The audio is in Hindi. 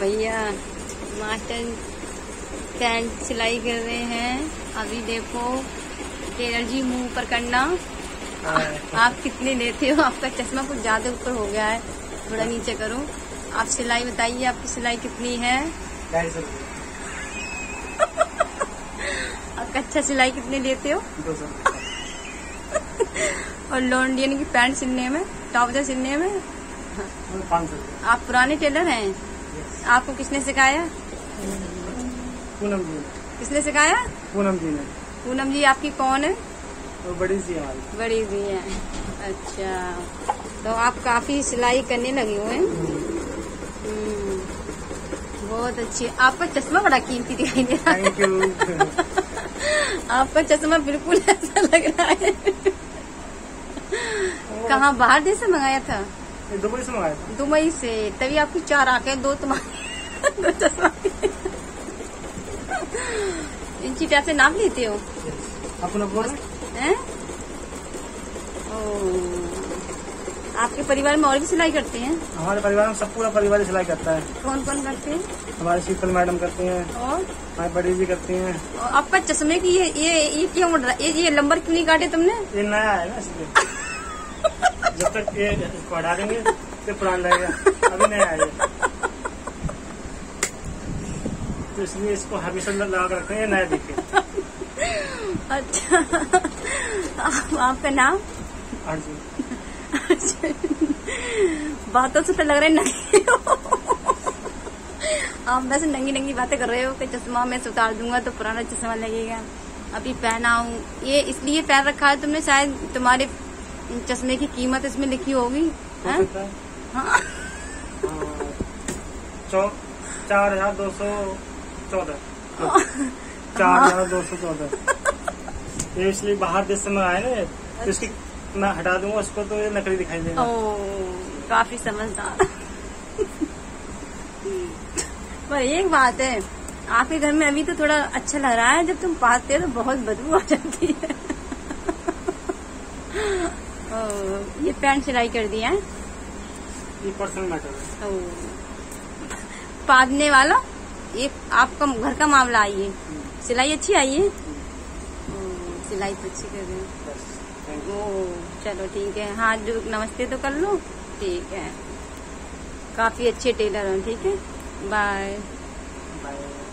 भैया मास्टर पैंट सिलाई कर रहे हैं। अभी देखो टेलर जी मुंह ऊपर करना। आप कितने लेते हो? आपका चश्मा कुछ ज्यादा ऊपर हो गया है, थोड़ा नीचे करो। आप सिलाई बताइए, आपकी सिलाई कितनी है? 250 रुपये। आप कच्चा सिलाई कितने लेते हो? 200। और लॉन्डियन की पैंट सिलने में, ट्राउजर सिलने में 500। आप पुराने टेलर हैं? आपको किसने सिखाया? पूनम जी। किसने सिखाया? पूनम जी ने। पूनम जी आपकी कौन है? वो बड़ी सी हमारी। बड़ी जी है। अच्छा, तो आप काफी सिलाई करने लगे हुए हैं। बहुत अच्छी। आपका चश्मा बड़ा कीमती दिखाई दे रहा है। Thank you. आपका चश्मा बिल्कुल ऐसा लग रहा है। कहाँ बाहर देश से मंगाया था? दुबई से मंगाया था। दुबई से, तभी आपकी 4 आंखें, 2 तुम्हारी, 2 चश्मा। इंची टैप से नाप लेते हो? अपना बोल हैं? आपके परिवार में और भी सिलाई करते हैं? हमारे परिवार में सब पूरा परिवार ही सिलाई करता है। कौन कौन करते हैं? हमारी शीतल मैडम करती हैं और हमारी बड़ी जी करती हैं। और आपका चश्मे की ये क्यों उड़ रहा है? ये नंबर क्यों नहीं काटे तुमने? ये नया है ना, इसलिए जब तक ये इसको हटा देंगे फिर पुराना लगेगा। अभी नया है ये, तो इसलिए इसको हमेशा लगा कर रखते हैं, नया दिखे। अच्छा, आपका नाम? अर्जुन। बातों से तो लग रहा है नंगी हो। आप वैसे नंगी नंगी बातें कर रहे हो कि चश्मा मैं उतार दूंगा तो पुराना चश्मा लगेगा। अभी पहना हूँ, ये इसलिए पहन रखा है तुमने, शायद तुम्हारे चश्मे की कीमत इसमें लिखी होगी। हाँ, 4,214। 4,214। ये इसलिए बाहर देश से मंगाए ना, तो इसकी मैं हटा दूंगा उसको तो ये नकली दिखाई देगा। काफी समझदार। पर एक बात है, आपके घर में अभी तो थोड़ा अच्छा लग रहा है, जब तुम पाते हो तो बहुत बदबू आ जाती है। ये पैंट सिलाई कर दिया है? ये पर्सनल मैटर है। पादने वाला ये आपका घर का मामला आई है। सिलाई अच्छी आई है? सिलाई तो अच्छी कर रहे हैं। चलो ठीक है। हाँ, जो नमस्ते तो कर लो। ठीक है, काफी अच्छे टेलर हैं। ठीक है, बाय।